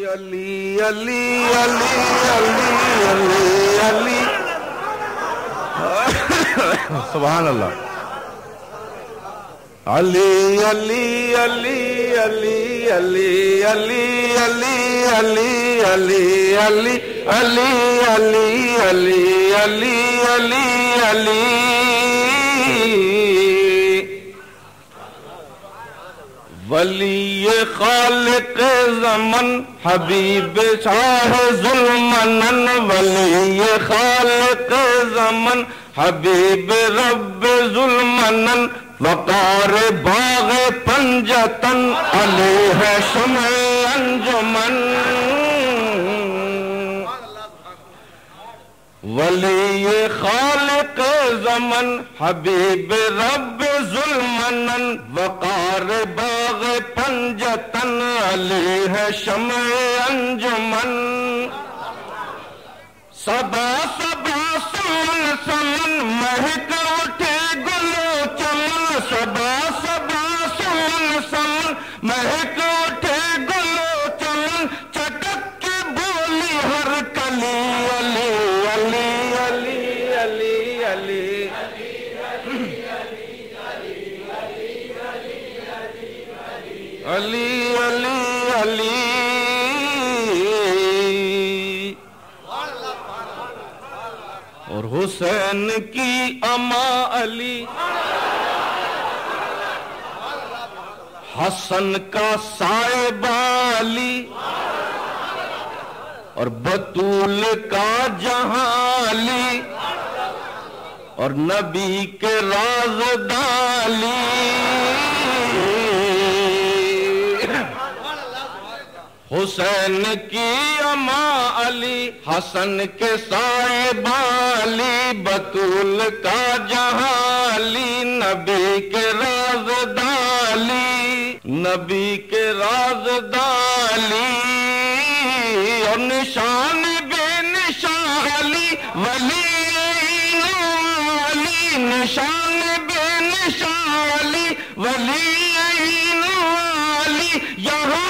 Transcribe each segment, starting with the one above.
علی علی علی علی علی سبحان اللہ علی علی علی علی علی علی علی علی علی علی علی علی علی علی علی ولی خالق زمن حبیب شاہ ظلمنن ولی خالق زمن حبیب رب ظلمنن وقار باغ پنجتن علیہ شمع انجمن ولی خالق زمن حبیب رب ظلمنن وقار باغ پنجتن علیہ شمع انجمن صبا صبا سمن سمن مہک اٹھے گلو چمن صبا صبا سمن سمن مہک اٹھے گلو چمن چٹک کے بولی ہر کلی علی علی علی علی علی علی علی اور حسین کی اماں علی حسن کا صاحبہ علی اور بطول کا جہاں علی اور نبی کے رازداں علی حسین کی اماں علی حسن کے صاحبہ علی بطول کا جہاں علی نبی کے رازداں علی نبی کے رازداں علی اور نشان بے نشان علی ولی علی نشان بے نشان علی ولی علی یہاں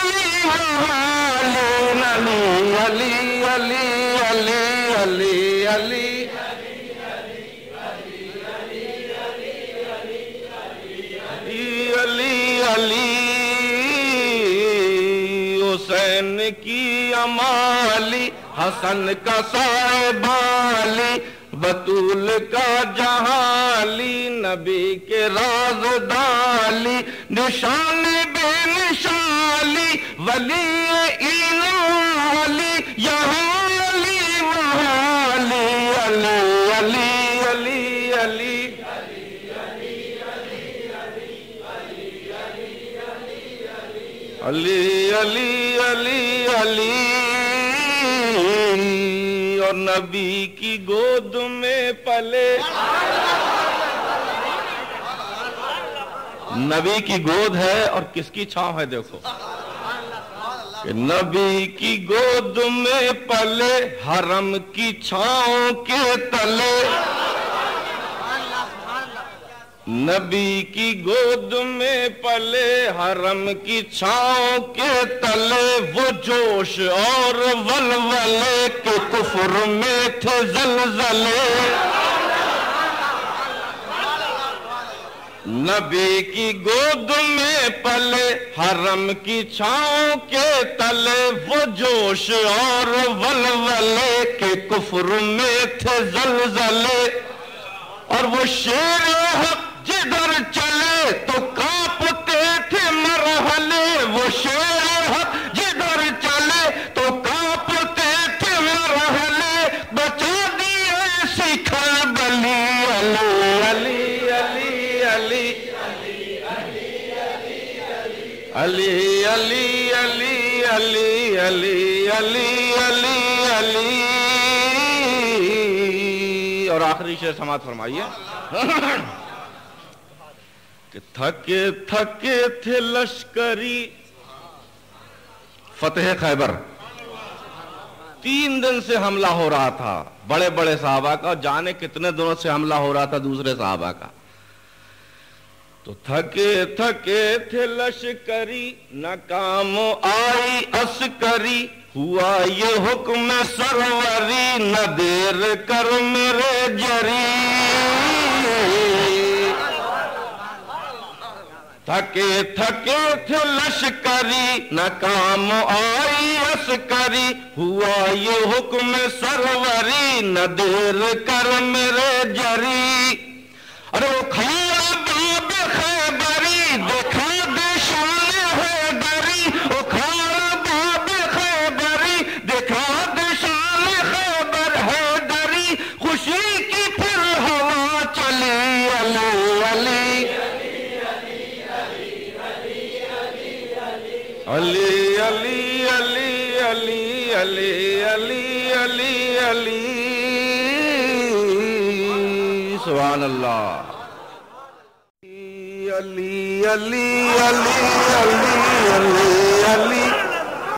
علی علی علی علی علی علی علی حسین کی اماں علی حسن کا صاحبہ علی بطول کا جہاں علی نبی کے رازداں علی نشان بے نشان علی ولی علی یہاں علی وہاں علی علی علی علی علی علی علی علی اور نبی کی گود میں پلے نبی کی گود ہے اور کس کی چھاؤں ہے دیکھو کہ نبی کی گود میں پلے حرم کی چھاؤں کے تلے نبی کی گود میں پلے حرم کی چھاؤں کے تلے وہ جوش اور ولولے کے کفر میں تھے زلزلے نبی کی گود میں پلے حرم کی چھاؤں کے تلے وہ جوش اور ولولے کے کفر میں تھے زلزلے اور وہ شیر حق جدھر چلے تو کانپتے تھے مرحلے وہ شیر حق جدھر چلے تو کانپتے تھے مرحلے بچا دیے سکھل بلی علی علی علی علی علی علی علی علی علی علی علی اور آخری شعر سماعت فرمائیے کہ تھکے تھکے تھے لشکری فتح خیبر 3 دن سے حملہ ہو رہا تھا بڑے بڑے صحابہ کا جانے کتنے دنوں سے حملہ ہو رہا تھا دوسرے صحابہ کا تو تھکے تھکے تھے لشکری نہ کام آئی عسکری ہوا یہ حکم سروری نہ دیر کر میرے جری تھکے تھکے تھے لشکری نہ کام آئی عسکری ہوا یہ حکم سروری نہ دیر کر میرے جری ارے وہ کھڑا باب خیبری دیکھا دشمن حیدری وہ کھڑا باب خیبری دیکھا دشمن خیبر حیدری خوشی کی پھر ہوا چلی علی علی علی علی علی علی علی علی علی علی سبحان اللہ علی علی علی علی علی علی